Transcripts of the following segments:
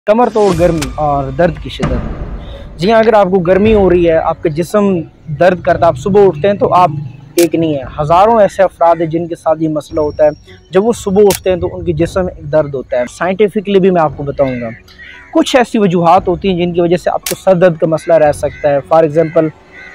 कमर तोड़ गर्मी और दर्द की शिद्दत। जी हाँ, अगर आपको गर्मी हो रही है, आपका जिस्म दर्द करता है, आप सुबह उठते हैं तो आप एक नहीं है, हज़ारों ऐसे अफराद हैं जिनके साथ ये मसला होता है। जब वो सुबह उठते हैं तो उनके जिस्म में एक दर्द होता है। साइंटिफिकली भी मैं आपको बताऊंगा कुछ ऐसी वजूहात होती हैं जिनकी वजह से आपको सर दर्द का मसला रह सकता है। फॉर एग्ज़ाम्पल,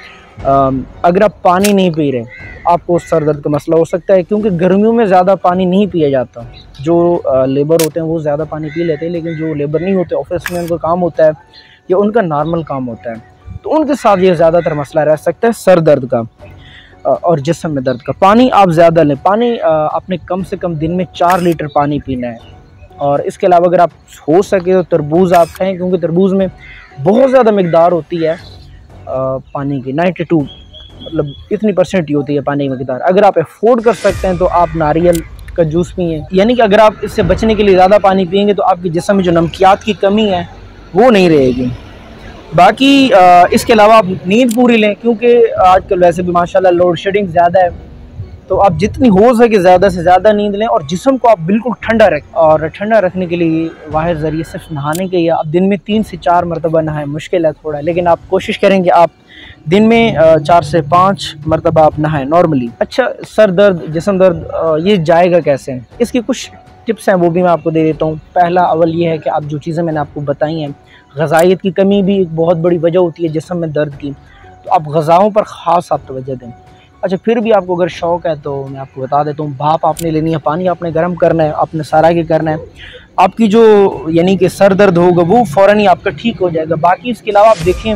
अगर आप पानी नहीं पी रहे आपको सर दर्द का मसला हो सकता है, क्योंकि गर्मियों में ज़्यादा पानी नहीं पिया जाता। जो लेबर होते हैं वो ज़्यादा पानी पी लेते हैं, लेकिन जो लेबर नहीं होते, ऑफिस में उनका काम होता है या उनका नॉर्मल काम होता है, तो उनके साथ ये ज़्यादातर मसला रह सकता है सर दर्द का और जिस्म में दर्द का। पानी आप ज़्यादा लें। पानी आपने कम से कम दिन में 4 लीटर पानी पीना है। और इसके अलावा अगर आप हो सके तो तरबूज आप खाएँ, क्योंकि तरबूज में बहुत ज़्यादा मकदार होती है पानी की। 92 मतलब इतनी परसेंट ही होती है पानी की मकदार। अगर आप अफोर्ड कर सकते हैं तो आप नारियल का जूस पिएँ। यानी कि अगर आप इससे बचने के लिए ज़्यादा पानी पिएंगे तो आपके जिस्म में जो नमकियात की कमी है वो नहीं रहेगी। बाकी इसके अलावा आप नींद पूरी लें, क्योंकि आजकल वैसे भी माशाल्लाह लोड शेडिंग ज़्यादा है, तो आप जितनी हो सके ज़्यादा से ज़्यादा नींद लें और जिस्म को आप बिल्कुल ठंडा रखें। और ठंडा रखने के लिए वाहिद ज़रिए सिर्फ नहाने के ही। आप दिन में 3 से 4 मरतबा नहाएं। मुश्किल है थोड़ा, लेकिन आप कोशिश करेंगे आप दिन में 4 से 5 मरतबा आप नहाएं नॉर्मली। अच्छा, सर दर्द, जिस्म दर्द ये जाएगा कैसे? इसकी कुछ टिप्स हैं, वो भी मैं आपको दे देता हूँ। पहला अव्वल ये है कि आप जो चीज़ें मैंने आपको बताई हैं, ग़िज़ाइयत की कमी भी एक बहुत बड़ी वजह होती है जिस्म में दर्द की, तो आप ग़िज़ाओं पर ख़ास आप तवज्जो दें। अच्छा, फिर भी आपको अगर शौक़ है तो मैं आपको बता देता हूँ, भाप आपने लेनी है, पानी आपने गर्म करना है, आपने सारा के करना है। आपकी जो यानी कि सर दर्द होगा वो फ़ौरन ही आपका ठीक हो जाएगा। बाकी इसके अलावा आप देखें,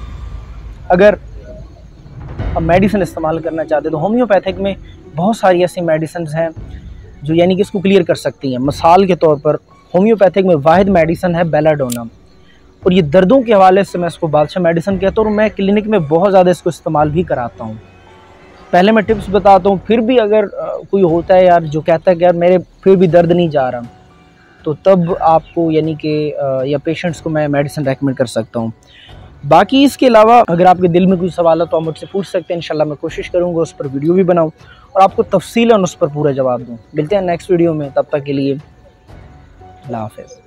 अगर आप मेडिसिन इस्तेमाल करना चाहते हैं तो होम्योपैथिक में बहुत सारी ऐसी मेडिसिन हैं जो यानी कि इसको क्लियर कर सकती हैं। मिसाल के तौर पर होम्योपैथिक में वाहिद मेडिसिन है बेलाडोना, और ये दर्दों के हवाले से मैं इसको बादशाह मेडिसिन कहता हूँ, और मैं क्लिनिक में बहुत ज़्यादा इसको इस्तेमाल भी कराता हूँ। पहले मैं टिप्स बताता हूँ, फिर भी अगर कोई होता है यार जो कहता है कि यार मेरे फिर भी दर्द नहीं जा रहा, तो तब आपको यानी कि या पेशेंट्स को मैं मेडिसिन रेकमेंड कर सकता हूँ। बाकी इसके अलावा अगर आपके दिल में कोई सवाल है तो आप मुझसे पूछ सकते हैं। इंशाल्लाह मैं कोशिश करूँगा उस पर वीडियो भी बनाऊँ और आपको तफसीलन उस पर पूरा जवाब दूँ। मिलते हैं नेक्स्ट वीडियो में, तब तक के लिए अल्लाह हाफ़िज़।